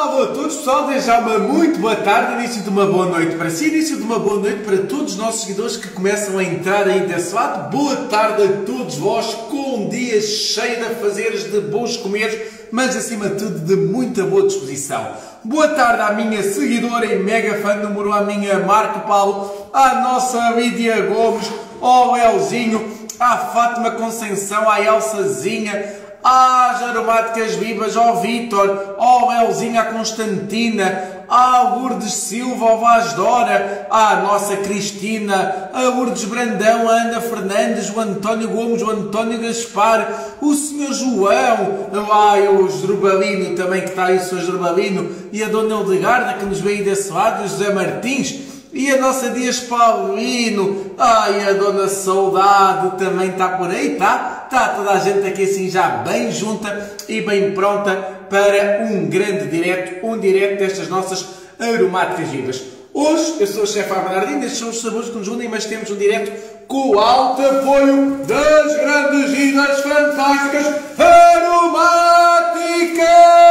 Alô a todos, pessoal, desde já uma muito boa tarde, início de uma boa noite para si, início de uma boa noite para todos os nossos seguidores que começam a entrar aí desse lado. Boa tarde a todos vós, com um dia cheio de afazeres, de bons comeres, mas acima de tudo de muita boa disposição. Boa tarde à minha seguidora e mega fã número 1, à minha Marco Paulo, à nossa Lídia Gomes, ao Elzinho, à Fátima Conceição, à Elsazinha, às Aromáticas Vivas, ao Vítor, ao Elzinho, à Constantina, à Lourdes Silva, ao Vaz Dora, à nossa Cristina, a Lourdes Brandão, a Ana Fernandes, o António Gomes, o António Gaspar, o Sr. João, o Jorbalino também que está aí, o Sr. Jorbalino, e a Dona Hildegarda que nos veio desse lado, o José Martins, e a nossa Dias Paulino, e a Dona Saudade também está por aí, tá? Está toda a gente aqui assim já bem junta e bem pronta para um grande direto, um direto destas nossas aromáticas vivas. Hoje eu sou o chefe Bernardino, estes são os sabores que nos unem, mas temos um direto com o alto apoio das grandes e das fantásticas aromáticas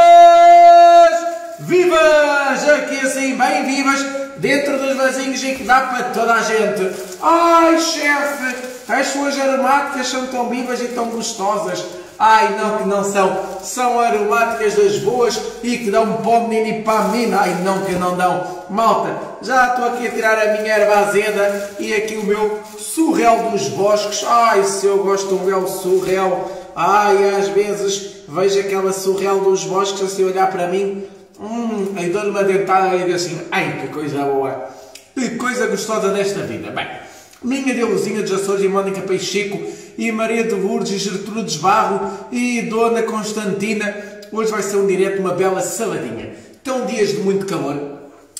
vivas! Aqui assim bem vivas, dentro dos vasinhos e que dá para toda a gente. Ai, chefe, as suas aromáticas são tão vivas e tão gostosas. Ai, não que não são. São aromáticas das boas e que dão para o menino e para a menina. Ai, não que não dão. Malta, já estou aqui a tirar a minha erva azeda e aqui o meu surrel dos bosques. Ai, se eu gosto do meu surrel. Ai, às vezes vejo aquela surrel dos bosques assim olhar para mim. Aí dou-lhe uma dentada e digo assim, ai, que coisa boa. Que coisa gostosa desta vida. Bem, minha Deusinha dos Açores e Mónica Peixico e Maria de Lourdes e Gertrudes Barro e Dona Constantina. Hoje vai ser um direto, uma bela saladinha. Estão dias de muito calor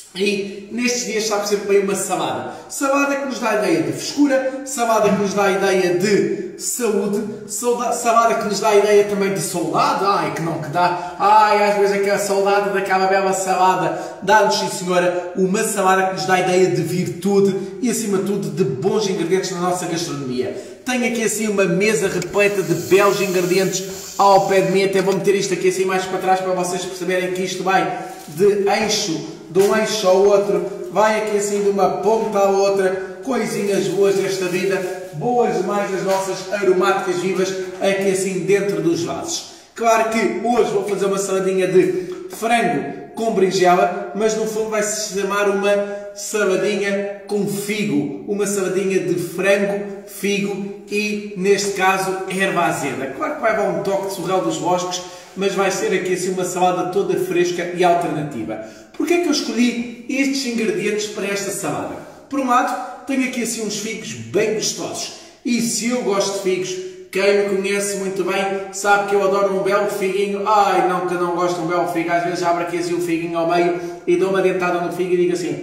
e nestes dias sabe sempre bem uma salada. Salada que nos dá a ideia de frescura, salada que nos dá a ideia de saúde, salada que nos dá a ideia também de saudade. Ai, que não que dá. Ai, às vezes aquela saudade daquela bela salada dá-nos, sim senhora, uma salada que nos dá a ideia de virtude e acima de tudo de bons ingredientes na nossa gastronomia. Tenho aqui assim uma mesa repleta de belos ingredientes ao pé de mim. Até vou meter isto aqui assim mais para trás para vocês perceberem que isto vai de um eixo ao outro, vai aqui assim de uma ponta à outra, coisinhas boas desta vida, boas demais as nossas aromáticas vivas aqui assim dentro dos vasos. Claro que hoje vou fazer uma saladinha de frango com berinjela, mas no fundo vai se chamar uma saladinha com figo, uma saladinha de frango, figo e, neste caso, erva azeda. Claro que vai dar um toque de surrel dos bosques, mas vai ser aqui assim uma salada toda fresca e alternativa. Porquê é que eu escolhi estes ingredientes para esta salada? Por um lado, tenho aqui assim uns figos bem gostosos. E se eu gosto de figos, quem me conhece muito bem sabe que eu adoro um belo figuinho. Ai, não que eu não gosto de um belo figo. Às vezes abro aqui assim um figuinho ao meio e dou uma dentada no figo e digo assim: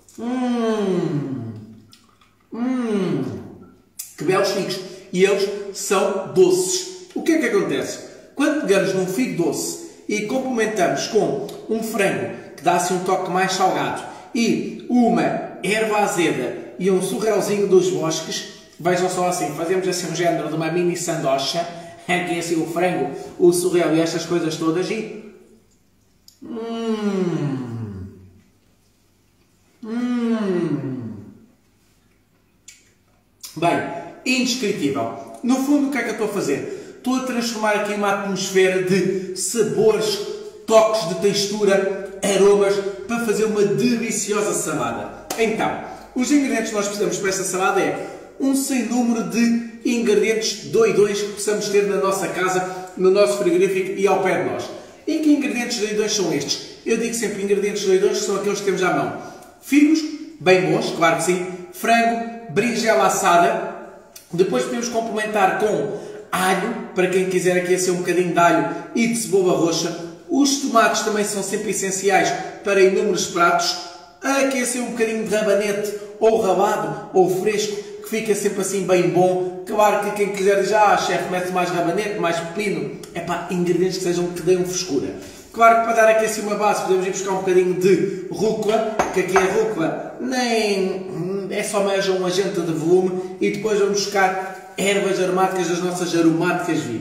que belos figos. E eles são doces. O que é que acontece? Quando pegamos num figo doce e complementamos com um frango que dá assim um toque mais salgado e uma erva azeda e um surrelzinho dos bosques, vejam só assim, fazemos assim um género de uma mini sandocha, aqui assim o frango, o surrel e estas coisas todas e... Bem, indescritível. No fundo, o que é que eu estou a fazer? Estou a transformar aqui uma atmosfera de sabores, toques de textura, aromas, para fazer uma deliciosa salada. Então, os ingredientes que nós precisamos para esta salada é um sem número de ingredientes doidões que possamos ter na nossa casa, no nosso frigorífico e ao pé de nós. E que ingredientes doidões são estes? Eu digo sempre ingredientes doidões que são aqueles que temos à mão. Figos, bem bons, claro que sim. Frango, berinjela assada. Depois podemos complementar com alho, para quem quiser aqui assim um bocadinho de alho e de cebola roxa. Os tomates também são sempre essenciais para inúmeros pratos. Aqui assim um bocadinho de rabanete, ou rabado, ou fresco, que fica sempre assim bem bom. Claro que quem quiser dizer, chefe, mete mais rabanete, mais pepino. É pá, ingredientes que sejam que deem frescura. Claro que para dar aqui assim uma base podemos ir buscar um bocadinho de rúcula, que aqui a rúcula nem é só mais um agente de volume, e depois vamos buscar ervas aromáticas das nossas aromáticas vivas.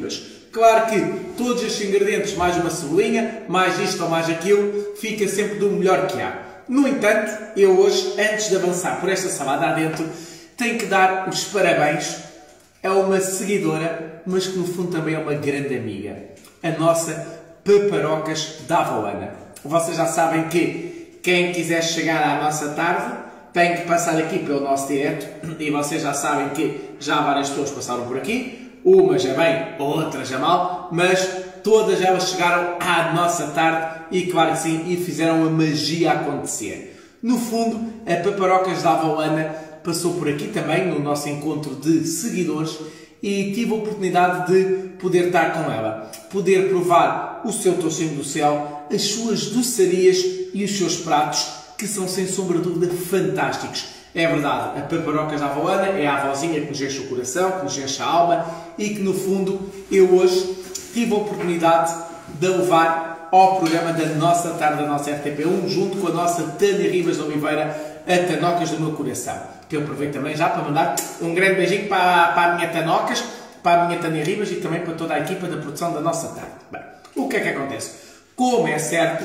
Claro que todos estes ingredientes, mais uma cebolinha, mais isto ou mais aquilo, fica sempre do melhor que há. No entanto, eu hoje, antes de avançar por esta salada adentro, tenho que dar os parabéns a uma seguidora, mas que no fundo também é uma grande amiga. A nossa Paparocas da avó Ana. Vocês já sabem que quem quiser chegar à nossa tarde tem que passar aqui pelo nosso direto, e vocês já sabem que já várias pessoas passaram por aqui, umas já bem, outras já mal, mas todas elas chegaram à nossa tarde e claro que sim, e fizeram a magia acontecer. No fundo, a Paparocas da avó Ana passou por aqui também no nosso encontro de seguidores e tive a oportunidade de poder estar com ela, poder provar o seu toucinho do céu, as suas doçarias e os seus pratos, que são sem sombra de dúvida fantásticos. É verdade, a Paparocas da avó Ana é a avózinha que nos enche o coração, que nos enche a alma e que no fundo eu hoje tive a oportunidade de a levar ao programa da nossa tarde da nossa RTP1, junto com a nossa Tânia Ribas de Oliveira, a Tanocas do meu coração. Que eu aproveito também já para mandar um grande beijinho para a minha Tanocas, para a minha Tânia Ribas e também para toda a equipa da produção da nossa tarde. Bem, o que é que acontece? Como é certo,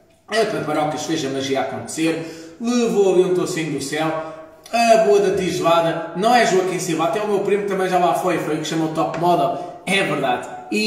a Paparocas fez a magia acontecer, levou ali um tocinho do céu, a boa da tigelada, não é Joaquim Silva, até o meu primo também já lá foi o que chamou Top Model, é verdade.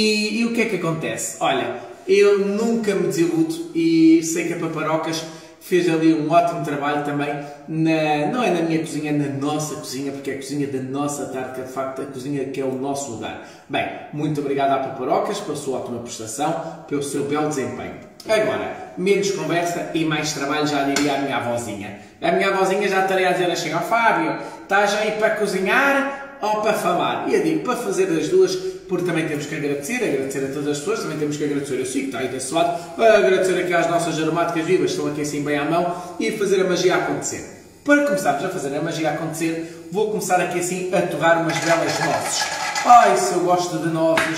E o que é que acontece? Olha, eu nunca me desiludo e sei que a Paparocas fez ali um ótimo trabalho também, não é na minha cozinha, é na nossa cozinha, porque é a cozinha da nossa tarde, que é de facto a cozinha que é o nosso lugar. Bem, muito obrigado à Paparocas pela sua ótima prestação, pelo seu belo desempenho. Agora, menos conversa e mais trabalho, já diria a minha avózinha. A minha avózinha já estaria a dizer assim: ó Fábio, estás aí para cozinhar ou para falar? E eu digo, para fazer as duas, porque também temos que agradecer a todas as pessoas, também temos que agradecer a si, que está aí desse lado, agradecer aqui às nossas aromáticas vivas, que estão aqui assim bem à mão, e fazer a magia acontecer. Para começarmos a fazer a magia acontecer, vou começar aqui assim a torrar umas belas nozes. Ai, se eu gosto de nozes,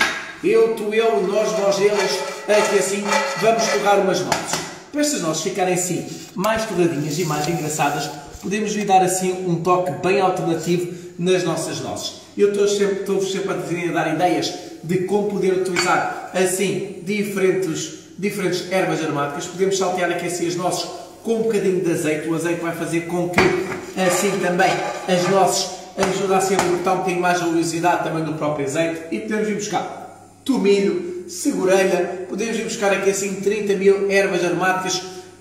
nós, vós, eles, aqui assim, vamos torrar umas nozes. Para estas nozes ficarem assim, mais torradinhas e mais engraçadas, podemos lhe dar assim um toque bem alternativo nas nossas nozes. Eu estou-vos sempre a dar ideias de como poder utilizar assim diferentes ervas aromáticas. Podemos saltear aqui assim as nozes com um bocadinho de azeite. O azeite vai fazer com que assim também as nozes ajudem assim a libertar um bocadinho mais a oleosidade também do próprio azeite. E podemos ir buscar tomilho, segurelha, podemos ir buscar aqui assim 30.000 ervas aromáticas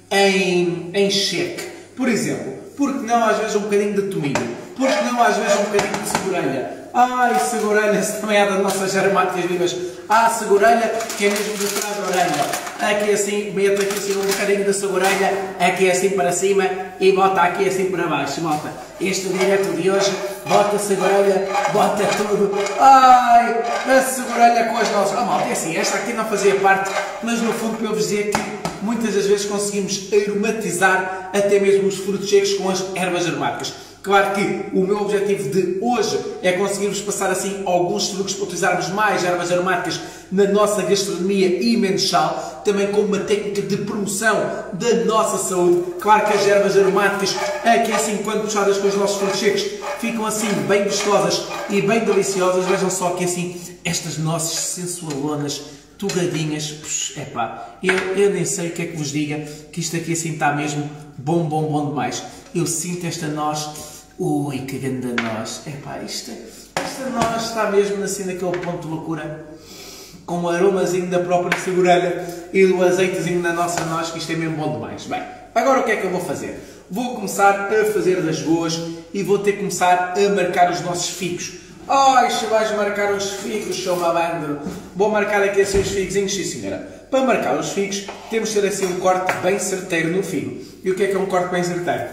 em cheque. Por exemplo, porque não às vezes um bocadinho de tomilho? Porque não às vezes um bocadinho de segurelha? Ai, segurelha, se também é das nossas aromáticas vivas. Ah, segurelha, que é mesmo de trás da orelha. Aqui assim, meto aqui assim um bocadinho de segurelha, aqui assim para cima e bota aqui assim para baixo, malta. Este direto de hoje, bota segurelha, bota tudo. Ai, a segurelha com as nossas. Ah, malta, é assim, esta aqui não fazia parte, mas no fundo para eu vos dizer que muitas das vezes conseguimos aromatizar até mesmo os frutos secos com as ervas aromáticas. Claro que o meu objetivo de hoje é conseguirmos passar assim alguns truques para utilizarmos mais ervas aromáticas na nossa gastronomia e menos sal, também como uma técnica de promoção da nossa saúde. Claro que as ervas aromáticas, aqui assim, quando puxadas com os nossos frutos secos, ficam assim bem gostosas e bem deliciosas. Vejam só aqui assim, estas nossas sensualonas, torradinhas, epá, eu nem sei o que é que vos diga, que isto aqui assim está mesmo bom demais. Eu sinto esta noz. Ui, que grande noz. Epá, esta noz está mesmo assim naquele ponto de loucura. Com o aromazinho da própria segurelha e do azeitezinho da nossa noz, que isto é mesmo bom demais. Bem, agora o que é que eu vou fazer? Vou começar a fazer das boas e vou ter que começar a marcar os nossos figos. Ai, se vais marcar os figos, seu malandro. Vou marcar aqui assim os figozinhos, sim senhora. Para marcar os figos, temos de ter assim um corte bem certeiro no figo. E o que é um corte bem certeiro?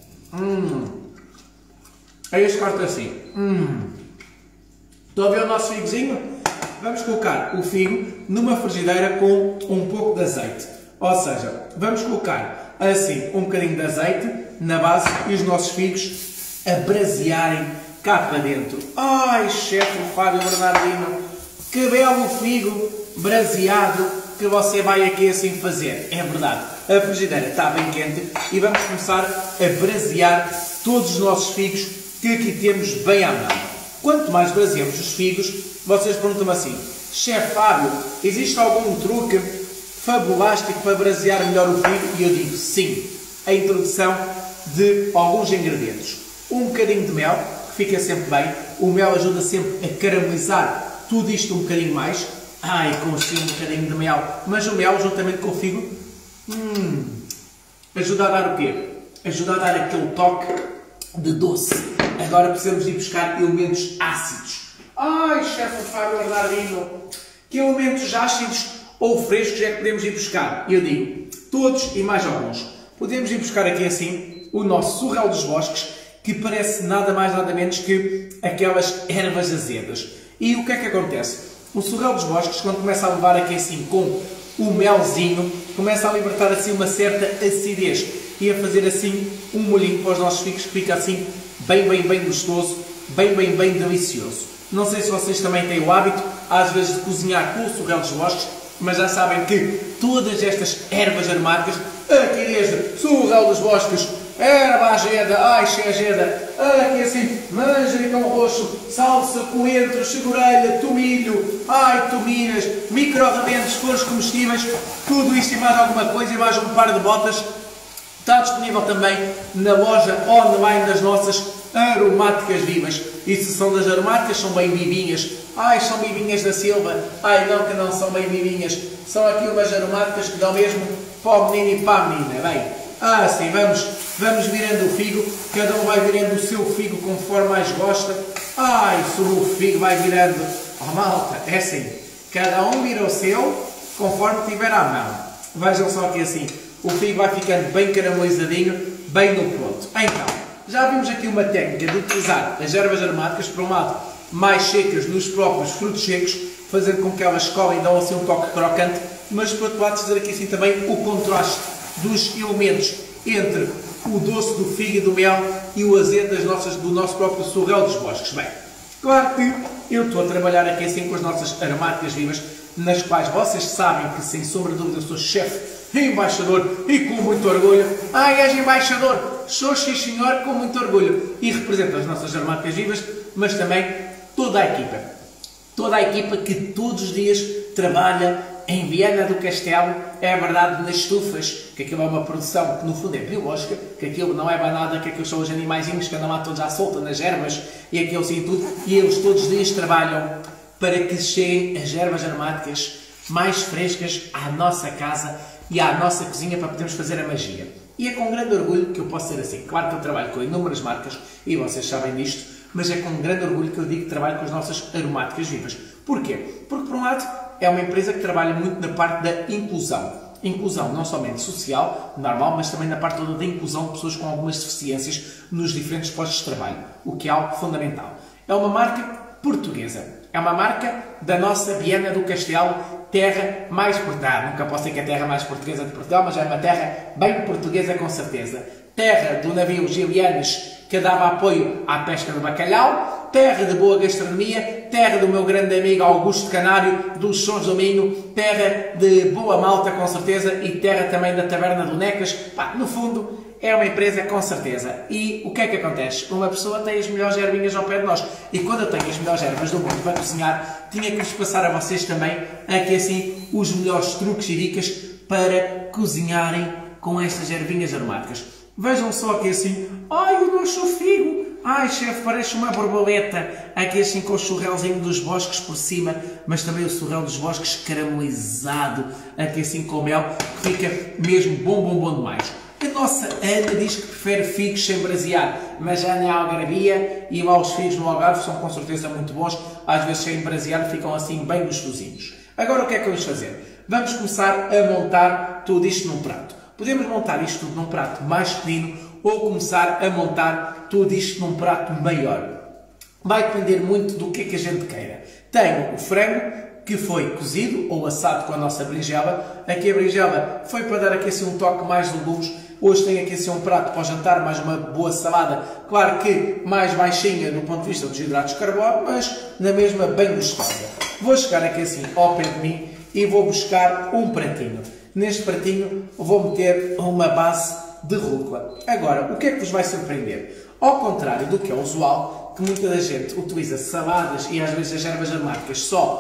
É este corte assim. Estão a ver o nosso figozinho? Vamos colocar o figo numa frigideira com um pouco de azeite. Ou seja, vamos colocar assim um bocadinho de azeite na base e os nossos figos a brasearem cá para dentro. Ai, chefe Fábio Bernardino, que belo figo braseado que você vai aqui assim fazer. É verdade, a frigideira está bem quente e vamos começar a brasear todos os nossos figos que aqui temos bem à mão. Quanto mais braseamos os figos, vocês perguntam-me assim: chefe Fábio, existe algum truque fabulástico para brasear melhor o figo? E eu digo sim, a introdução de alguns ingredientes. Um bocadinho de mel, que fica sempre bem, o mel ajuda sempre a caramelizar tudo isto um bocadinho mais. Ai, consigo um bocadinho de mel, mas o mel juntamente com o figo, ajuda a dar o quê? Ajuda a dar aquele toque de doce. Agora precisamos de ir buscar elementos ácidos. Ai, chefe Fábio Bernardino, que elementos ácidos ou frescos é que podemos ir buscar? Eu digo, todos e mais alguns. Podemos ir buscar aqui assim o nosso Surreal dos Bosques, que parece nada mais nada menos que aquelas ervas azedas. E o que é que acontece? O Surreal dos Bosques, quando começa a levar aqui assim com o melzinho, começa a libertar assim uma certa acidez e a fazer assim um molhinho para os nossos figos que fica assim bem gostoso, bem delicioso. Não sei se vocês também têm o hábito, às vezes, de cozinhar com o Surreal dos Bosques, mas já sabem que todas estas ervas aromáticas, aqui desde Surreal dos Bosques, erva azeda, ai azeda, aqui assim, manjericão roxo, salsa, coentro, segurelha, tomilho, ai tominas, micro-rebentos, flores comestíveis, tudo isto e mais alguma coisa e mais um par de botas, está disponível também na loja online das nossas aromáticas vivas. E se são das aromáticas, são bem vivinhas. Ai, são vivinhas da Silva. Ai, não que não são bem vivinhas. São aqui umas aromáticas que dão mesmo para o menino e para a menina. Bem, sim, vamos virando o figo. Cada um vai virando o seu figo conforme mais gosta. Ai, se o figo vai virando. Oh, malta, é assim. Cada um vira o seu conforme tiver à mão. Vejam só aqui assim. O figo vai ficando bem caramelizadinho, bem no ponto. Então, já vimos aqui uma técnica de utilizar as ervas aromáticas, por um lado, mais secas nos próprios frutos secos, fazendo com que elas colhem e dão assim um toque crocante, mas por outro lado, fazer aqui assim também o contraste dos elementos entre o doce do figo e do mel e o azedo do nosso próprio Surreal dos Bosques. Bem, claro que eu estou a trabalhar aqui assim com as nossas aromáticas vivas, nas quais vocês sabem que, sem sombra de dúvida, eu sou chefe, embaixador e com muito orgulho. Ai, és embaixador? Sou sim senhor, com muito orgulho. E represento as nossas aromáticas vivas, mas também toda a equipa. Toda a equipa que todos os dias trabalha em Viana do Castelo, é verdade, nas estufas, que aquilo é uma produção que no fundo é biológica, que aquilo não é banada, que aqueles são os animaizinhos que andam lá todos à solta nas ervas e aquilo e tudo, e eles todos os dias trabalham para que cheguem as ervas aromáticas mais frescas à nossa casa e à nossa cozinha para podermos fazer a magia. E é com grande orgulho que eu posso ser assim. Claro que eu trabalho com inúmeras marcas e vocês sabem disto, mas é com grande orgulho que eu digo que trabalho com as nossas aromáticas vivas. Porquê? Porque, por um lado, é uma empresa que trabalha muito na parte da inclusão. Inclusão não somente social, normal, mas também na parte toda da inclusão de pessoas com algumas deficiências nos diferentes postos de trabalho, o que é algo fundamental. É uma marca portuguesa. É uma marca da nossa Viana do Castelo, terra mais portuguesa. Nunca posso dizer que é a terra mais portuguesa de Portugal, mas é uma terra bem portuguesa com certeza. Terra do navio Gilianes, que dava apoio à pesca do bacalhau, terra de boa gastronomia, terra do meu grande amigo Augusto Canário, dos Sons do Minho, terra de boa malta com certeza e terra também da Taberna do Necas. Pá, no fundo, é uma empresa com certeza. E o que é que acontece? Uma pessoa tem as melhores ervinhas ao pé de nós. E quando eu tenho as melhores ervas do mundo para cozinhar, tinha que vos passar a vocês também aqui assim os melhores truques e dicas para cozinharem com estas ervinhas aromáticas. Vejam só aqui assim, ai, o nosso figo, ai chefe, parece uma borboleta, aqui assim com o churrelzinho dos bosques por cima, mas também o churrel dos bosques caramelizado, aqui assim com mel, que fica mesmo bom demais. A nossa Ana diz que prefere figos sem brasear, mas já na Algarvia e lá os figos no Algarve são com certeza muito bons, às vezes sem brasear ficam assim bem gostosinhos. Agora o que é que vamos fazer? Vamos começar a montar tudo isto num prato. Podemos montar isto tudo num prato mais pequeno ou começar a montar tudo isto num prato maior. Vai depender muito do que é que a gente queira. Tenho o frango que foi cozido ou assado com a nossa berinjela. Aqui a berinjela foi para dar aqui assim um toque mais de legumes. Hoje tenho aqui assim um prato para o jantar, mais uma boa salada. Claro que mais baixinha do ponto de vista dos hidratos de carbono, mas na mesma bem gostosa. Vou chegar aqui assim ao pé de mim e vou buscar um pratinho. Neste pratinho vou meter uma base de rúcula. Agora, o que é que vos vai surpreender? Ao contrário do que é usual, que muita da gente utiliza saladas e às vezes as ervas aromáticas só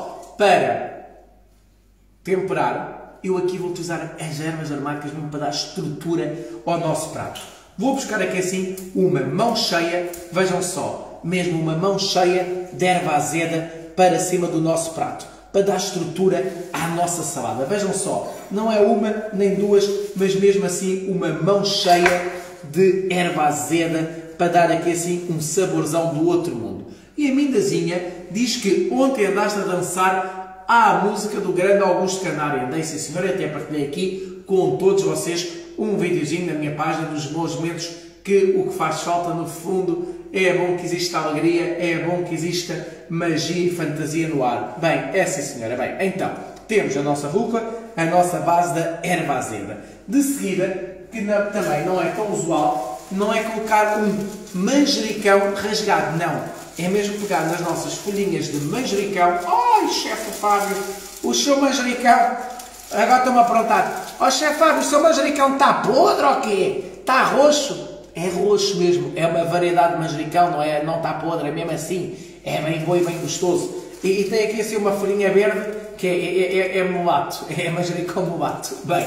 para temperar, eu aqui vou utilizar as ervas aromáticas mesmo para dar estrutura ao nosso prato. Vou buscar aqui assim uma mão cheia, vejam só, mesmo uma mão cheia de erva azeda para cima do nosso prato, para dar estrutura à nossa salada. Vejam só, não é uma nem duas, mas mesmo assim uma mão cheia de erva azeda para dar aqui assim um saborzão do outro mundo. E a Mindazinha diz que ontem andaste a dançar à música do grande Augusto Canário. Andei, sim senhor, até partilhei aqui com todos vocês um videozinho na minha página dos meus momentos, que o que faz falta no fundo é bom que exista alegria, é bom que exista magia e fantasia no ar. Bem, é sim senhora. Bem, então, temos a nossa rúcula, a nossa base da erva azeda. De seguida, que também não é tão usual, não é colocar um manjericão rasgado, não. É mesmo pegar nas nossas folhinhas de manjericão. Ai, chefe Fábio, o seu manjericão, agora estou-me a aprontar. Ó chefe Fábio, o seu manjericão está podre ou quê? Está roxo? É roxo mesmo, é uma variedade de manjericão, não está podre, é mesmo assim, é bem bom e bem gostoso. E tem aqui assim uma folhinha verde que é mulato, é manjericão mulato. Bem,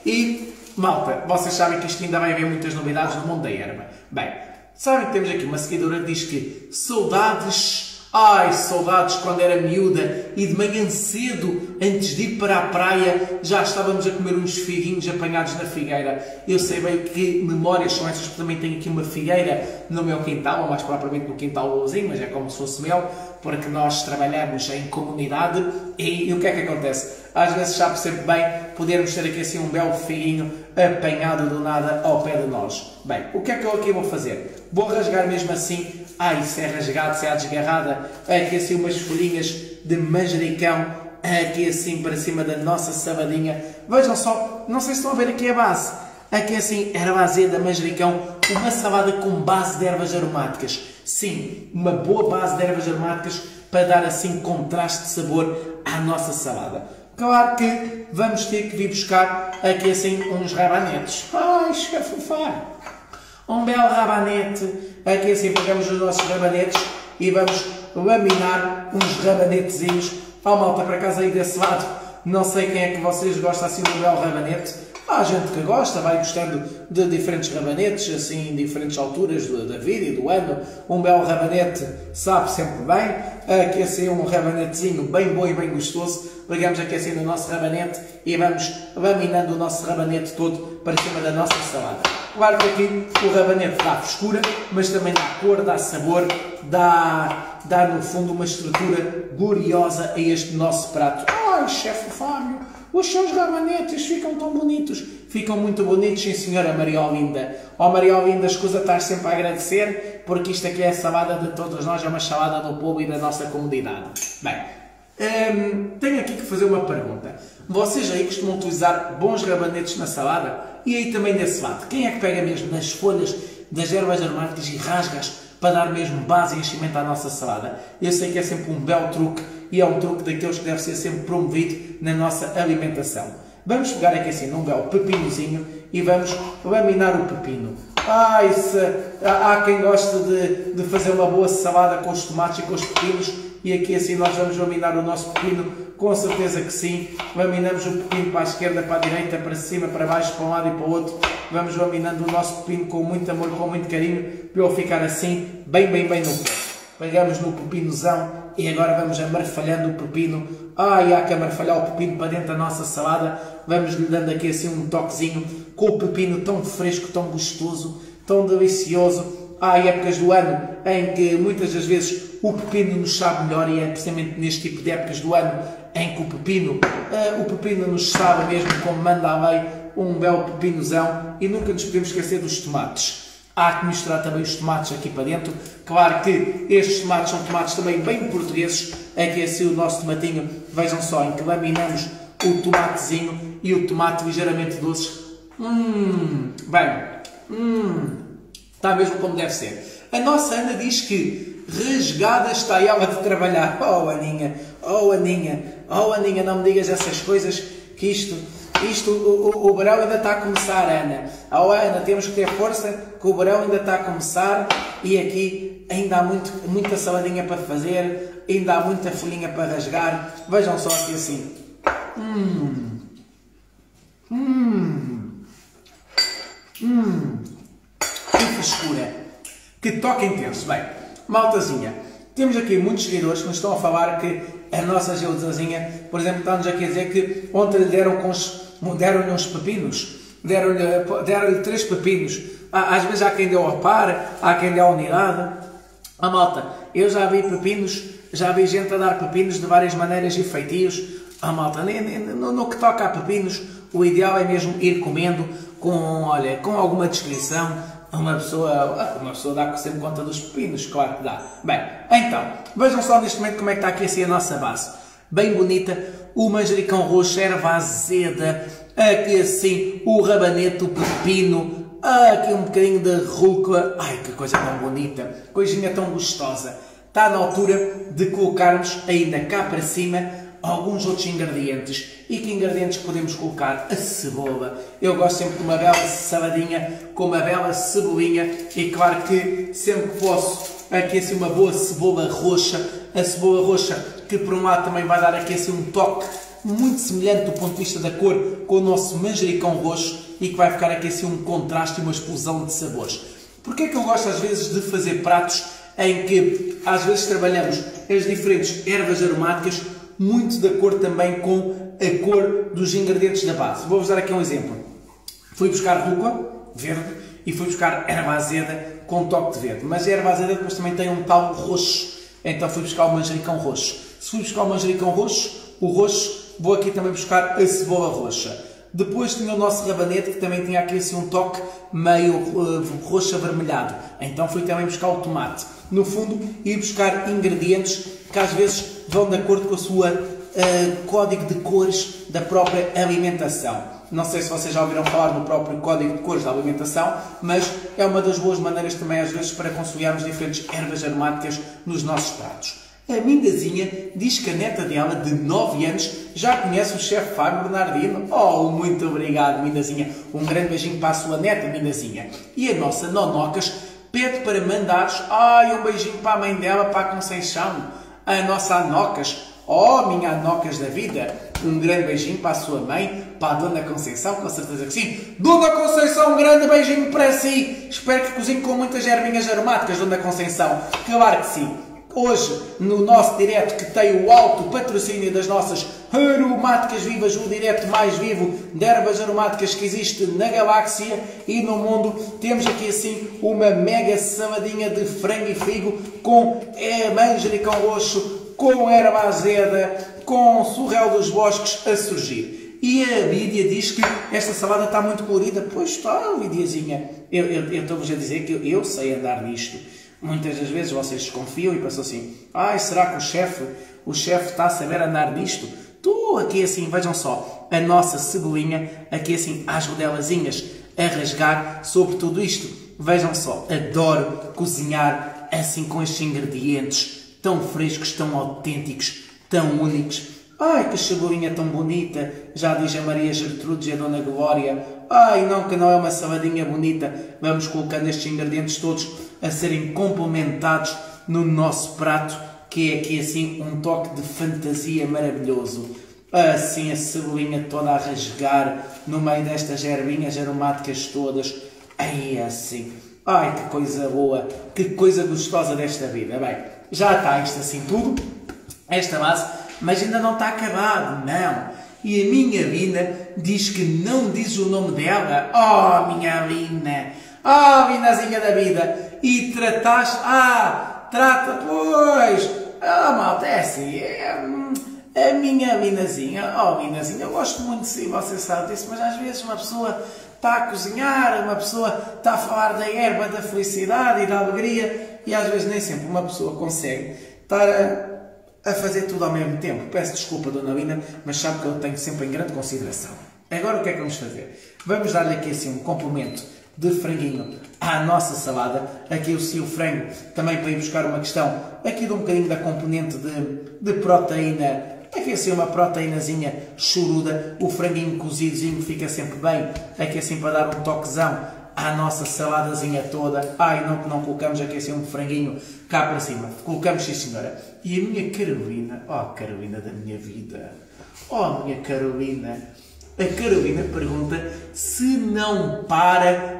e malta, vocês sabem que isto ainda vai haver muitas novidades no mundo da erva. Bem, sabem que temos aqui uma seguidora que diz que saudades, ai saudades quando era miúda e de manhã cedo, antes de ir para a praia, já estávamos a comer uns figuinhos apanhados na figueira. Eu sei bem que memórias são essas, porque também tenho aqui uma figueira no meu quintal, ou mais propriamente no quintal do vizinho, mas é como se fosse mel, porque nós trabalhamos em comunidade e o que é que acontece? Às vezes sabe sempre bem podermos ter aqui assim um belo figuinho apanhado do nada ao pé de nós. Bem, o que é que eu aqui vou fazer? Vou rasgar mesmo assim, ai se é rasgado, se é desgarrada, aqui assim umas folhinhas de manjericão, aqui assim para cima da nossa sabadinha. Vejam só, não sei se estão a ver aqui a base. Aqui assim, erva azeda, manjericão, uma salada com base de ervas aromáticas. Sim, uma boa base de ervas aromáticas para dar assim contraste de sabor à nossa salada. Claro que vamos ter que vir buscar aqui assim uns rabanetes. Ai, chefe Fábio, um belo rabanete. Aqui assim pegamos os nossos rabanetes e vamos laminar uns rabanetezinhos. Ó malta, para casa aí desse lado, não sei quem é que vocês gostam assim de um belo rabanete. Há gente que gosta, vai gostando de diferentes rabanetes, assim, em diferentes alturas da vida e do ano. Um belo rabanete sabe sempre bem. Aqui assim um rabanetezinho bem bom e bem gostoso. Pegamos aqui assim no nosso rabanete e vamos laminando o nosso rabanete todo para cima da nossa salada. Claro que aqui o rabanete dá frescura, mas também dá cor, dá sabor, dá no fundo uma estrutura gloriosa a este nosso prato. Ai, chefe Fábio, os seus rabanetes ficam tão bonitos. Ficam muito bonitos, sim senhora Maria Olinda. Ó Maria Olinda, escusa estar sempre a agradecer, porque isto aqui é a salada de todos nós, é uma salada do povo e da nossa comunidade. Bem, tenho aqui que fazer uma pergunta. Vocês aí costumam utilizar bons rabanetes na salada? E aí também desse lado, quem é que pega mesmo nas folhas das ervas aromáticas e rasgas para dar mesmo base e enchimento à nossa salada? Eu sei que é sempre um belo truque e é um truque daqueles que deve ser sempre promovido na nossa alimentação. Vamos pegar aqui assim num belo pepinozinho e vamos laminar o pepino. Ai, há quem goste de fazer uma boa salada com os tomates e com os pepinos, e aqui assim nós vamos laminar o nosso pepino, com certeza que sim. Laminamos o pepino para a esquerda, para a direita, para cima, para baixo, para um lado e para o outro. Vamos laminando o nosso pepino com muito amor, com muito carinho, para ele ficar assim, bem no pé. Pegamos no pepinozão e agora vamos amarfalhando o pepino. Ai, há que amarfalhar o pepino para dentro da nossa salada. Vamos lhe dando aqui assim um toquezinho com o pepino tão fresco, tão gostoso, tão delicioso. Há épocas do ano em que muitas das vezes o pepino nos sabe melhor, e é precisamente neste tipo de épocas do ano em que o pepino nos sabe mesmo como manda a lei, um belo pepinozão. E nunca nos podemos esquecer dos tomates. Há que misturar também os tomates aqui para dentro. Claro que estes tomates são tomates também bem portugueses. Aqui assim o nosso tomatinho, vejam só, em que laminamos o tomatezinho e o tomate ligeiramente doces. Está mesmo como deve ser. A nossa Ana diz que rasgada está ela de trabalhar. Oh Aninha, não me digas essas coisas, que o verão ainda está a começar, Ana. Oh Ana, temos que ter força, que o verão ainda está a começar e aqui ainda há muita saladinha para fazer. ainda há muita folhinha para rasgar. Vejam só aqui assim. Que frescura. Que toque intenso. Bem, maltazinha, temos aqui muitos seguidores que nos estão a falar que a nossa Gildazinha, por exemplo, está-nos aqui a dizer que ontem lhe deram-lhe uns pepinos. Deram-lhe 3 pepinos. Às vezes há quem deu a par, há quem deu a unidade. Malta, eu já vi pepinos, já vi gente a dar pepinos de várias maneiras e feitios. Malta, no que toca a pepinos, o ideal é mesmo ir comendo com alguma descrição. Uma pessoa dá sempre conta dos pepinos, claro que dá. Bem, então, vejam só neste momento como é que está aqui assim a nossa base. Bem bonita, o manjericão roxo, erva azeda, aqui assim o rabanete, o pepino, aqui um bocadinho de rúcula. Ai, que coisa tão bonita, coisinha tão gostosa. Está na altura de colocarmos ainda cá para cima alguns outros ingredientes. E que ingredientes podemos colocar? A cebola. Eu gosto sempre de uma bela saladinha com uma bela cebolinha e claro que sempre que posso, aqui assim uma boa cebola roxa. A cebola roxa que por um lado também vai dar aqui assim um toque muito semelhante do ponto de vista da cor com o nosso manjericão roxo e que vai ficar aqui assim um contraste e uma explosão de sabores. Porquê é que eu gosto às vezes de fazer pratos em que às vezes trabalhamos as diferentes ervas aromáticas muito de acordo também com a cor dos ingredientes da base? Vou-vos dar aqui um exemplo. Fui buscar rúcula verde e fui buscar erva azeda com toque de verde. Mas a erva azeda depois também tem um tal roxo. Então fui buscar o manjericão roxo. Se fui buscar o manjericão roxo, o roxo, vou aqui também buscar a cebola roxa. Depois tinha o nosso rabanete que também tinha aqui assim um toque meio roxo avermelhado. Então fui também buscar o tomate. No fundo, ir buscar ingredientes que às vezes vão de acordo com a sua código de cores da própria alimentação. Não sei se vocês já ouviram falar no próprio código de cores da alimentação, mas é uma das boas maneiras também às vezes para conciliarmos diferentes ervas aromáticas nos nossos pratos. A Mindazinha diz que a neta dela, de 9 anos, já conhece o chefe Fábio Bernardino. Oh, muito obrigado, Mindazinha. Um grande beijinho para a sua neta, Mindazinha. E a nossa Nonocas pede para mandares um beijinho para a mãe dela, para a Conceição. A nossa Anocas. Oh, minha Anocas da vida. Um grande beijinho para a sua mãe, para a Dona Conceição, com certeza que sim. Dona Conceição, um grande beijinho para si. Espero que cozinhe com muitas ervinhas aromáticas, Dona Conceição. Claro que sim. Hoje, no nosso direto, que tem o alto patrocínio das nossas aromáticas vivas, o direto mais vivo de ervas aromáticas que existe na galáxia e no mundo, temos aqui assim uma mega saladinha de frango e figo com manjericão roxo, com erva azeda, com surrel dos bosques a surgir. E a Lídia diz que esta salada está muito colorida. Pois está, Lídiazinha. Eu estou-vos a dizer que eu sei andar nisto. Muitas das vezes vocês desconfiam e pensam assim, será que o chefe está a saber andar nisto? Estou aqui assim, vejam só, a nossa cebolinha, aqui assim às rodelazinhas, a rasgar sobre tudo isto. Vejam só, adoro cozinhar assim com estes ingredientes tão frescos, tão autênticos, tão únicos. Ai, que cebolinha tão bonita, já diz a Maria Gertrudes e a Dona Glória. Ai, não, que não é uma saladinha bonita. Vamos colocando estes ingredientes todos a serem complementados no nosso prato, que é aqui assim um toque de fantasia maravilhoso. Assim a cebolinha toda a rasgar no meio destas ervinhas aromáticas todas. Aí assim. Ai, que coisa boa, que coisa gostosa desta vida. Bem, já está isto assim tudo, esta base, mas ainda não está acabado, não. E a minha Vina diz que não diz o nome dela. Oh, minha Vina. Oh, Vinazinha da vida. E trataste... trata, pois. Malta, é assim. A minha Vinazinha. Oh, Vinazinha, eu gosto muito de si, você sabe disso, mas às vezes uma pessoa está a cozinhar, uma pessoa está a falar da erva, da felicidade e da alegria, e às vezes nem sempre uma pessoa consegue estar a fazer tudo ao mesmo tempo. Peço desculpa, Dona Lina, mas sabe que eu tenho sempre em grande consideração. Agora o que é que vamos fazer? Vamos dar-lhe aqui assim um complemento de franguinho à nossa salada. Aqui o frango também para ir buscar uma questão aqui de um bocadinho da componente de proteína. Aqui assim uma proteínazinha choruda. O franguinho cozidozinho fica sempre bem. Aqui assim para dar um toquezão à nossa saladazinha toda. Ai, não colocamos aqui assim um franguinho cá para cima. Colocamos, sim senhora. E a minha Carolina, oh Carolina da minha vida, oh minha Carolina, a Carolina pergunta se não para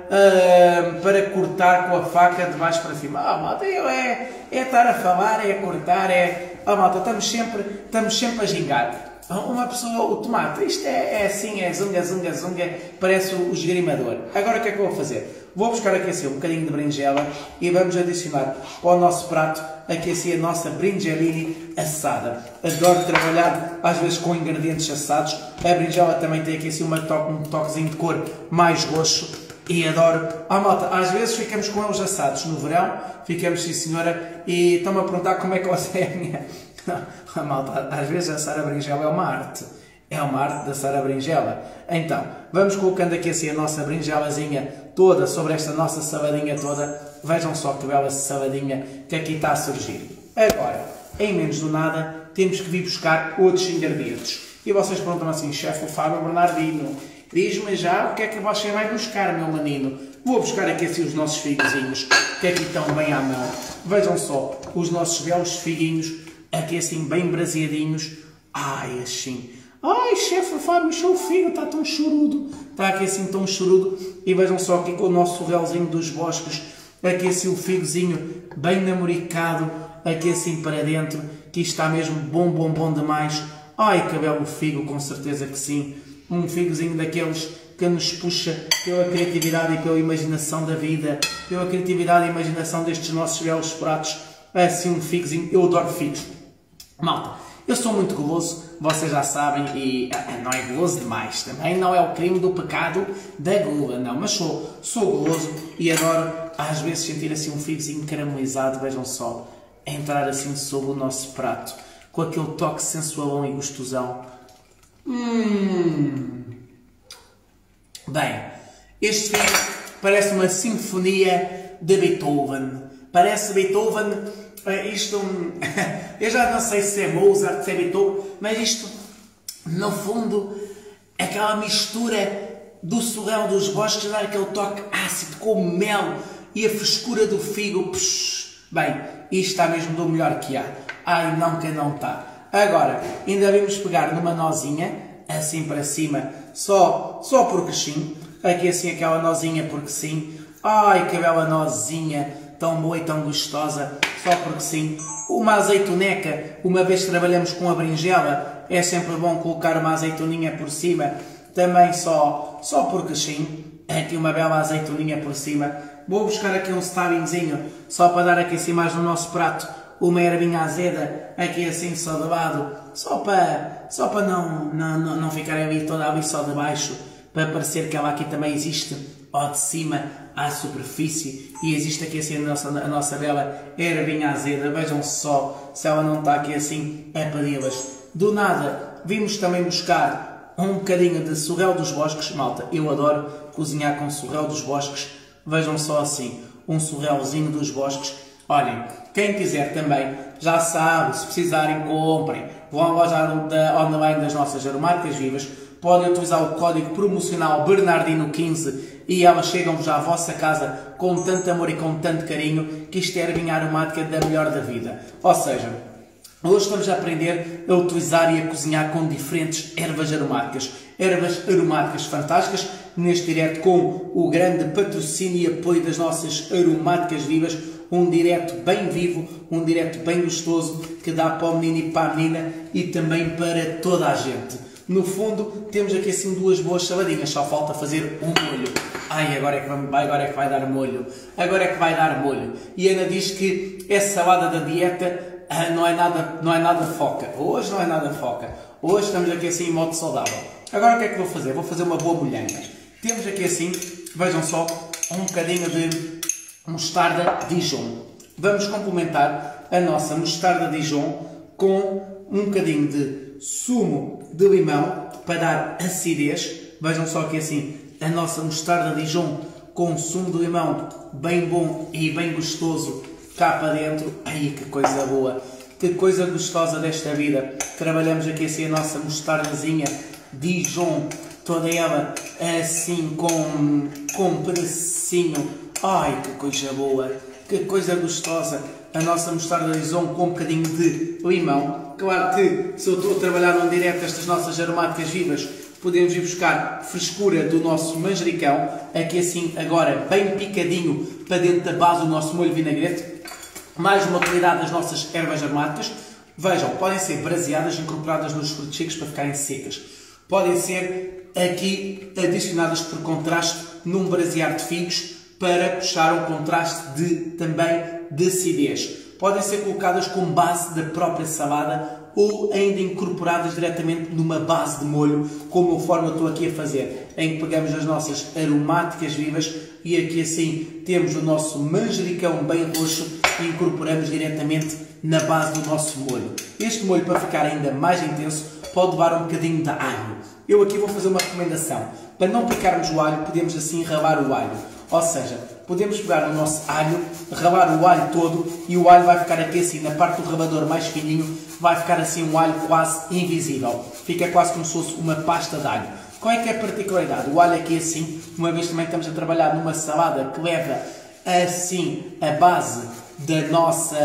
cortar com a faca de baixo para cima. Ah, malta, é estar a falar, é a cortar, ah, malta, estamos sempre a gingar. Uma pessoa, o tomate, isto é assim, é zunga, parece o esgrimador. Agora o que é que eu vou fazer? Vou buscar aqui assim um bocadinho de berinjela e vamos adicionar ao nosso prato aqui assim a nossa berinjelini assada. Adoro trabalhar às vezes com ingredientes assados. A berinjela também tem aqui assim um toquezinho de cor mais roxo e adoro. Ah, malta, às vezes ficamos com eles assados no verão, ficamos, sim senhora, e estão-me a perguntar como é que você é a minha... Não, malta, às vezes assar a berinjela é uma arte. É uma arte de assar a berinjela. Então, vamos colocando aqui assim a nossa berinjelazinha toda sobre esta nossa saladinha toda. Vejam só que bela saladinha que aqui está a surgir. Agora, em menos do nada, temos que vir buscar outros ingredientes. E vocês perguntam assim, chefe, o Fábio Bernardino, diz-me já o que é que você vai buscar, meu menino? Vou buscar aqui assim os nossos figozinhos, que aqui estão bem à mão. Vejam só, os nossos belos figuinhos, aqui assim bem braseadinhos. Ai, assim. Ai, chefe, Fábio, o seu figo está tão chorudo. Está aqui assim tão chorudo. E vejam só aqui com o nosso relzinho dos bosques. Aqui assim o figozinho bem namoricado. Aqui assim para dentro. Que isto está mesmo bom demais. Ai, que belo figo, com certeza que sim. Um figozinho daqueles que nos puxa pela criatividade e pela imaginação da vida. Pela criatividade e imaginação destes nossos belos pratos. Assim um figozinho. Eu adoro figos. Malta, eu sou muito goloso, vocês já sabem, e não é goloso demais, também não é o crime do pecado da gula, não, mas sou goloso e adoro às vezes sentir assim um figozinho caramelizado, vejam só, entrar assim sobre o nosso prato, com aquele toque sensualão e gostosão. Bem, este figo parece uma sinfonia de Beethoven, parece Beethoven... Isto, eu já não sei se é Mozart, se é Beethoven, mas isto, no fundo, aquela mistura do sorrel dos bosques, dar aquele toque ácido com o mel e a frescura do figo. Bem, isto está mesmo do melhor que há. Ai, não que não está. Agora, ainda vamos pegar numa nozinha, assim para cima, só porque sim. Aqui assim aquela nozinha porque sim. Ai, que bela nozinha, tão boa e tão gostosa, só porque sim. Uma azeitoneca, uma vez que trabalhamos com a berinjela, é sempre bom colocar uma azeitoninha por cima, também só porque sim. Aqui uma bela azeitoninha por cima. Vou buscar aqui um stavinzinho, só para dar aqui assim mais no nosso prato, uma ervinha azeda, aqui assim só de lado, só para não ficar ali toda ali só de baixo, para parecer que ela aqui também existe, ó de cima, à superfície, e existe aqui assim a nossa bela ervinha azeda. Vejam só se ela não está aqui assim a pedi-las. Do nada, vimos também buscar um bocadinho de sorrel dos bosques. Malta, eu adoro cozinhar com sorrel dos bosques. Vejam só assim, um sorrelzinho dos bosques. Olhem, quem quiser também, já sabe, se precisarem, comprem. Vão à loja online das nossas aromáticas vivas. Podem utilizar o código promocional Bernardino15 e elas chegam-vos à vossa casa com tanto amor e com tanto carinho que isto é a ervinha aromática da melhor da vida. Ou seja, hoje estamos a aprender a utilizar e a cozinhar com diferentes ervas aromáticas. Ervas aromáticas fantásticas, neste direto com o grande patrocínio e apoio das nossas aromáticas vivas. Um direto bem vivo, um direto bem gostoso que dá para o menino e para a menina e também para toda a gente. No fundo, temos aqui assim duas boas saladinhas, só falta fazer um molho. Ai, agora é que vai dar molho. Agora é que vai dar molho. E Ana diz que essa salada da dieta não é nada foca. Hoje não é nada foca. Hoje estamos aqui assim em modo saudável. Agora o que é que vou fazer? Vou fazer uma boa molhanga. Temos aqui assim, vejam só, um bocadinho de mostarda Dijon. Vamos complementar a nossa mostarda Dijon com um bocadinho de sumo de limão para dar acidez. Vejam só que assim a nossa mostarda Dijon com sumo de limão bem bom e bem gostoso cá para dentro. Ai, que coisa boa, que coisa gostosa desta vida. Trabalhamos aqui assim a nossa mostardazinha Dijon toda ela assim com um pedacinho. Ai, que coisa boa, que coisa gostosa. A nossa mostarda Dijon com um bocadinho de limão. Claro que se eu estou a trabalhar num direto estas nossas aromáticas vivas, podemos ir buscar frescura do nosso manjericão, aqui assim agora bem picadinho para dentro da base do nosso molho vinagrete. Mais uma qualidade das nossas ervas aromáticas. Vejam, podem ser braseadas, incorporadas nos frutos secos para ficarem secas. Podem ser aqui adicionadas por contraste num brasear de figos para puxar um contraste também de acidez. Podem ser colocadas como base da própria salada ou ainda incorporadas diretamente numa base de molho, como a forma estou aqui a fazer, em que pegamos as nossas aromáticas vivas e aqui assim temos o nosso manjericão bem roxo e incorporamos diretamente na base do nosso molho. Este molho, para ficar ainda mais intenso, pode levar um bocadinho de alho. Eu aqui vou fazer uma recomendação. Para não picarmos o alho, podemos assim ralar o alho. Ou seja, podemos pegar o nosso alho, ralar o alho todo e o alho vai ficar aqui assim, na parte do ralador mais fininho, vai ficar assim um alho quase invisível. Fica quase como se fosse uma pasta de alho. Qual é que é a particularidade? O alho aqui assim, uma vez também estamos a trabalhar numa salada que leva assim a base da nossa...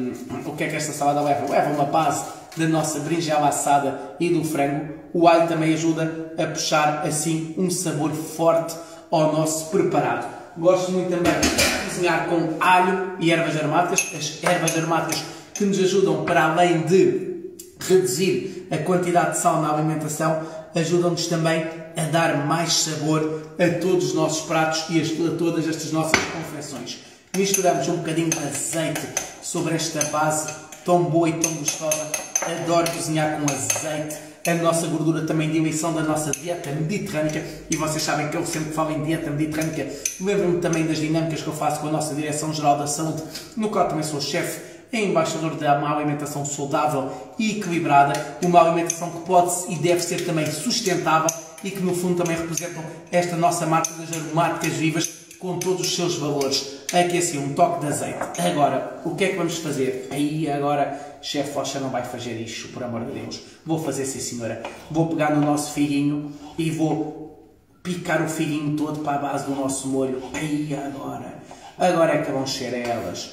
O que é que esta salada leva? Leva uma base da nossa berinjela assada e do frango. O alho também ajuda a puxar assim um sabor forte ao nosso preparado. Gosto muito também de cozinhar com alho e ervas aromáticas. As ervas aromáticas que nos ajudam, para além de reduzir a quantidade de sal na alimentação, ajudam-nos também a dar mais sabor a todos os nossos pratos e a todas estas nossas confecções. Misturamos um bocadinho de azeite sobre esta base tão boa e tão gostosa. Adoro cozinhar com azeite. A nossa gordura também de eleição da nossa dieta mediterrânica, e vocês sabem que eu sempre falo em dieta mediterrânica, lembro-me também das dinâmicas que eu faço com a nossa Direção-Geral da Saúde, no qual também sou chefe e embaixador de uma alimentação saudável e equilibrada, uma alimentação que pode e deve ser também sustentável e que no fundo também representam esta nossa marca das aromáticas vivas com todos os seus valores. Aqui assim um toque de azeite. Agora, o que é que vamos fazer? Aí agora, chefe Rocha não vai fazer isto, por amor de Deus. Vou fazer, sim senhora. Vou pegar no nosso figuinho e vou picar o figuinho todo para a base do nosso molho. Aí agora. Agora é que vão ser elas.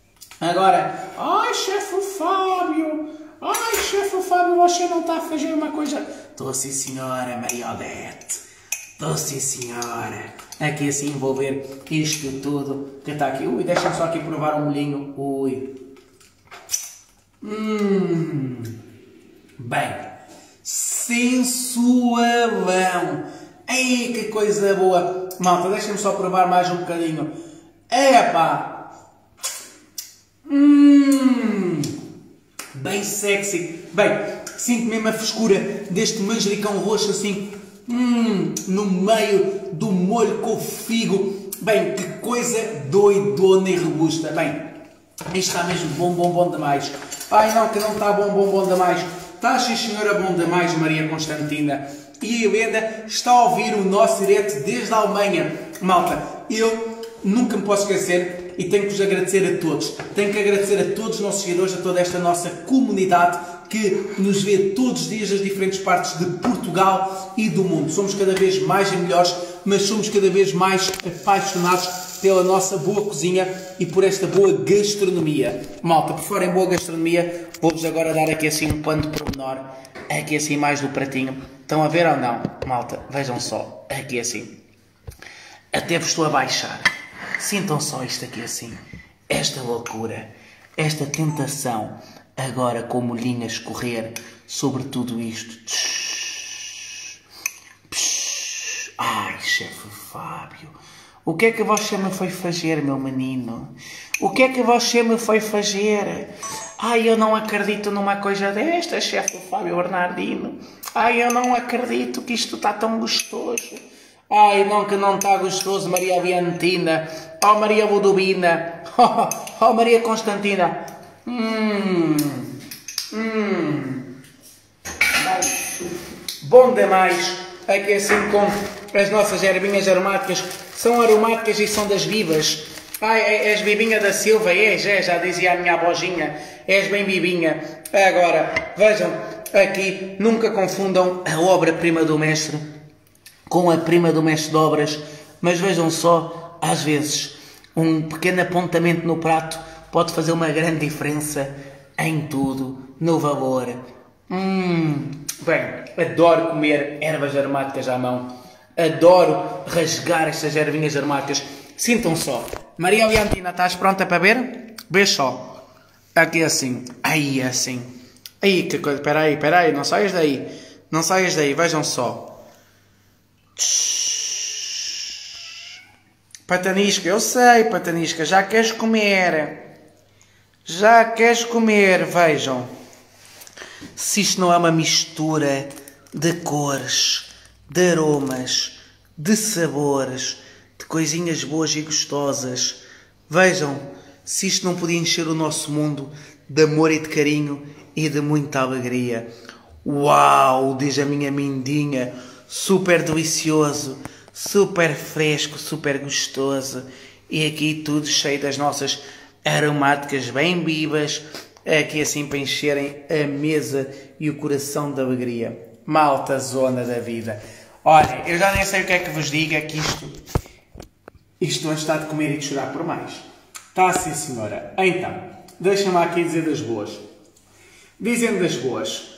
Agora, ai chefe Fábio, você não está a fazer uma coisa... Estou sim senhora, Maria Odete. Estou sim senhora. Aqui assim vou ver isto tudo que está aqui. Ui, deixa-me só aqui provar um molhinho. Ui. Bem, sensualão. Ei, que coisa boa. Malta, deixa-me só provar mais um bocadinho. Epá. Bem sexy. Bem, sinto mesmo a frescura deste manjericão roxo assim, no meio do molho com figo. Bem, que coisa doidona e robusta. Bem, isto está mesmo bom demais. Ai não, que não está bom demais. Está, sim senhora, bom demais, Maria Constantina. E a Helena está a ouvir o nosso direto desde a Alemanha. Malta, eu nunca me posso esquecer e tenho que vos agradecer a todos. Tenho que agradecer a todos os nossos seguidores, a toda esta nossa comunidade que nos vê todos os dias das diferentes partes de Portugal e do mundo. Somos cada vez mais e melhores, mas somos cada vez mais apaixonados pela nossa boa cozinha e por esta boa gastronomia. Malta, por fora em boa gastronomia, vou-vos agora dar aqui assim um pano de pormenor, aqui assim mais do pratinho. Estão a ver ou não? Malta, vejam só, aqui assim. Até vos estou a baixar. Sintam só isto aqui assim. Esta loucura, esta tentação, agora com o molhinho a escorrer sobre tudo isto. Ai, chefe Fábio, o que é que você me foi fazer, meu menino? O que é que você me foi fazer? Ai, eu não acredito numa coisa desta, chefe Fábio Bernardino. Ai, eu não acredito que isto está tão gostoso. Ai, não, que não está gostoso, Maria Viantina. Oh, Maria Budubina. Oh, Maria Constantina. Bom demais. Aqui assim com as nossas ervinhas aromáticas. São aromáticas e são das vivas. Ai, és vivinha da Silva, já dizia a minha avózinha. És bem vivinha. Agora, vejam, aqui nunca confundam a obra-prima do mestre com a prima do mestre de obras, mas vejam só, às vezes, um pequeno apontamento no prato pode fazer uma grande diferença em tudo, no valor. Bem, adoro comer ervas aromáticas à mão, adoro rasgar estas ervinhas aromáticas. Sintam só. Maria Leontina, estás pronta para ver? Vê só. Aqui assim. Aí assim. Aí que coisa. Espera aí. Não saias daí. Não saias daí. Vejam só. Patanisca. Eu sei, Patanisca. Já queres comer. Já queres comer. Vejam. Se isto não é uma mistura de cores, de aromas, de sabores, de coisinhas boas e gostosas. Vejam, se isto não podia encher o nosso mundo de amor e de carinho e de muita alegria. Uau, diz a minha mindinha, super delicioso, super fresco, super gostoso. E aqui tudo cheio das nossas aromáticas bem vivas, aqui assim para encherem a mesa e o coração de alegria. Malta zona da vida. Olha, eu já nem sei o que é que vos diga, que isto hoje está de comer e de chorar por mais. Está sim, senhora. Então, deixa-me aqui dizer das boas. Dizendo das boas,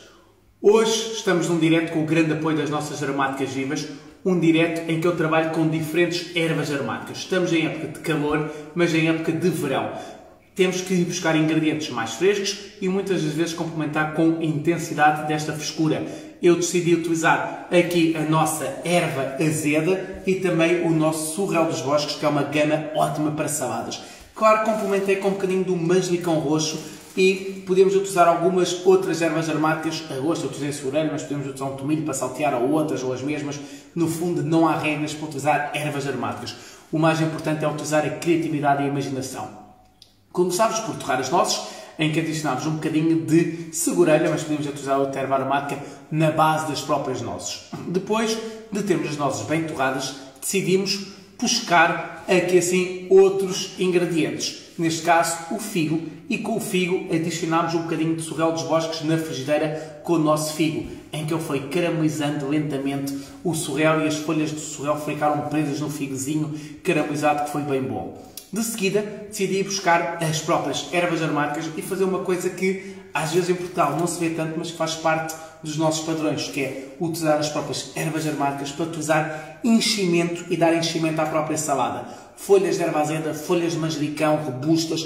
hoje estamos num direto com o grande apoio das nossas aromáticas vivas, um direto em que eu trabalho com diferentes ervas aromáticas. Estamos em época de calor, mas em época de verão. Temos que ir buscar ingredientes mais frescos e muitas das vezes complementar com a intensidade desta frescura. Eu decidi utilizar aqui a nossa erva azeda e também o nosso surreal dos bosques, que é uma gama ótima para saladas. Claro, complementei com um bocadinho do manjericão roxo e podemos utilizar algumas outras ervas aromáticas. A gosto eu utilizei sorelho, mas podemos utilizar um tomilho para saltear ou outras ou as mesmas. No fundo, não há regras para utilizar ervas aromáticas. O mais importante é utilizar a criatividade e a imaginação. Começámos por torrar as nozes, em que adicionámos um bocadinho de segurelha, mas podemos utilizar outra erva aromática na base das próprias nozes. Depois de termos as nozes bem torradas, decidimos buscar aqui assim outros ingredientes. Neste caso, o figo, e com o figo adicionámos um bocadinho de surreal dos bosques na frigideira com o nosso figo, em que eu fui caramelizando lentamente o surreal e as folhas do surreal ficaram presas no figozinho caramelizado, que foi bem bom. De seguida, decidi buscar as próprias ervas aromáticas e fazer uma coisa que às vezes em Portugal não se vê tanto, mas que faz parte dos nossos padrões, que é utilizar as próprias ervas aromáticas para utilizar enchimento e dar enchimento à própria salada. Folhas de erva azeda, folhas de manjericão, robustas,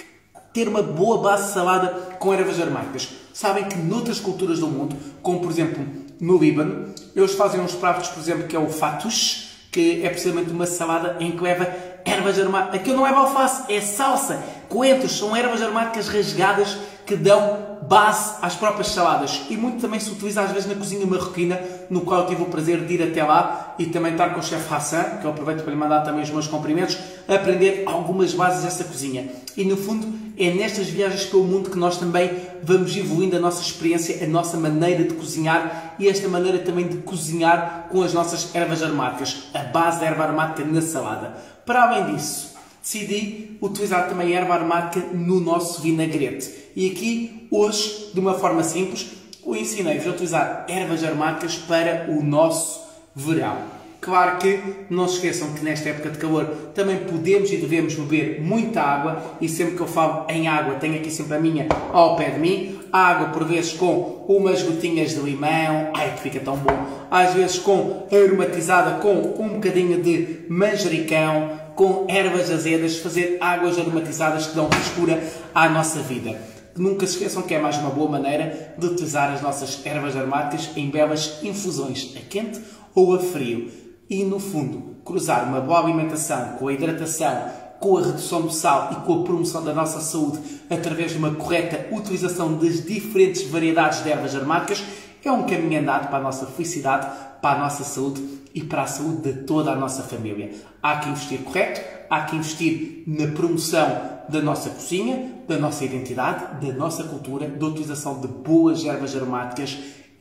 ter uma boa base de salada com ervas aromáticas. Sabem que noutras culturas do mundo, como por exemplo no Líbano, eles fazem uns pratos, por exemplo, que é o fattoush, que é precisamente uma salada em que leva ervas aromáticas. Aquilo não é alface, é salsa. Coentros são ervas aromáticas rasgadas que dão base às próprias saladas. E muito também se utiliza às vezes na cozinha marroquina, no qual eu tive o prazer de ir até lá e também estar com o chefe Hassan, que eu aproveito para lhe mandar também os meus cumprimentos, aprender algumas bases dessa cozinha. E no fundo é nestas viagens pelo mundo que nós também vamos evoluindo a nossa experiência, a nossa maneira de cozinhar e esta maneira também de cozinhar com as nossas ervas aromáticas, a base da erva aromática na salada. Para além disso, decidi utilizar também a erva aromática no nosso vinagrete. E aqui, hoje, de uma forma simples, eu ensinei-vos a utilizar ervas aromáticas para o nosso verão. Claro que não se esqueçam que nesta época de calor também podemos e devemos beber muita água, e sempre que eu falo em água tenho aqui sempre a minha ao pé de mim. Água por vezes com umas gotinhas de limão, ai que fica tão bom, às vezes com aromatizada com um bocadinho de manjericão, com ervas azedas, fazer águas aromatizadas que dão frescura à nossa vida. Nunca se esqueçam que é mais uma boa maneira de utilizar as nossas ervas aromáticas em belas infusões, a quente ou a frio. E, no fundo, cruzar uma boa alimentação com a hidratação, com a redução do sal e com a promoção da nossa saúde através de uma correta utilização das diferentes variedades de ervas aromáticas é um caminho andado para a nossa felicidade, para a nossa saúde e para a saúde de toda a nossa família. Há que investir correto, há que investir na promoção da nossa cozinha, da nossa identidade, da nossa cultura, da utilização de boas ervas aromáticas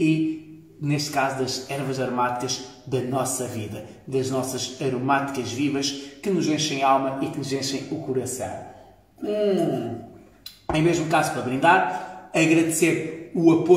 e, neste caso, das ervas aromáticas da nossa vida, das nossas aromáticas vivas que nos enchem a alma e que nos enchem o coração. Em mesmo caso, para brindar, agradecer o apoio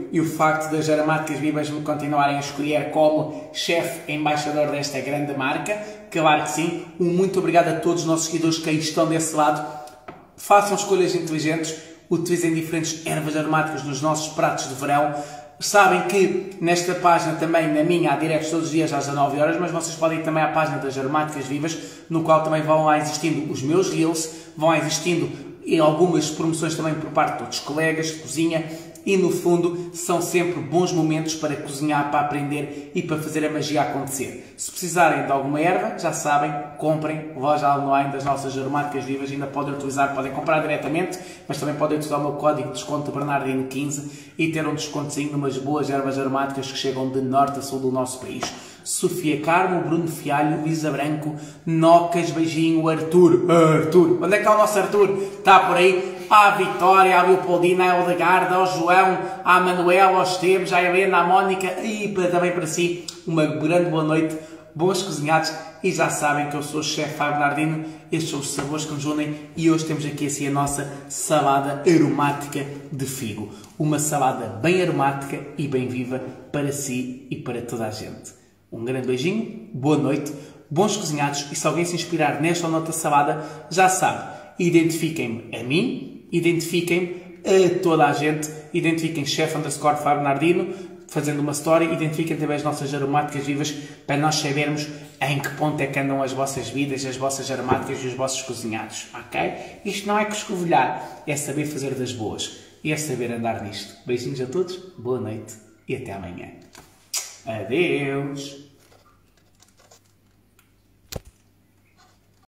e o facto das aromáticas vivas me continuarem a escolher como chefe embaixador desta grande marca. Claro que sim. Um muito obrigado a todos os nossos seguidores que aí estão desse lado. Façam escolhas inteligentes, utilizem diferentes ervas aromáticas nos nossos pratos de verão. Sabem que nesta página também, na minha, há diretos todos os dias às 19 horas, mas vocês podem ir também à página das aromáticas vivas, no qual também vão lá existindo os meus reels, vão lá existindo algumas promoções também por parte de outros colegas de cozinha e, no fundo, são sempre bons momentos para cozinhar, para aprender e para fazer a magia acontecer. Se precisarem de alguma erva, já sabem, comprem, loja online das nossas aromáticas vivas, ainda podem utilizar, podem comprar diretamente, mas também podem utilizar o meu código de desconto Bernardino15 e ter um descontozinho de umas boas ervas aromáticas que chegam de norte a sul do nosso país. Sofia Carmo, Bruno Fialho, Luísa Branco, Nocas, beijinho, Arthur. Onde é que está o nosso Arthur? Está por aí. À Vitória, à Leopoldina, à Eldegarda, ao João, à Manuela, aos Esteves, à Helena, à Mónica e também para si uma grande boa noite, bons cozinhados e já sabem que eu sou o chefe Fábio Bernardino, estes são os sabores que nos unem e hoje temos aqui assim a nossa salada aromática de figo. Uma salada bem aromática e bem viva para si e para toda a gente. Um grande beijinho, boa noite, bons cozinhados e se alguém se inspirar nesta ou noutra salada, já sabe, identifiquem-me a mim, identifiquem a toda a gente, identifiquem chef_Fábio Bernardino, fazendo uma story, identifiquem também as nossas aromáticas vivas para nós sabermos em que ponto é que andam as vossas vidas, as vossas aromáticas e os vossos cozinhados, ok? Isto não é coscovilhar, é saber fazer das boas e é saber andar nisto. Beijinhos a todos, boa noite e até amanhã. Adeus!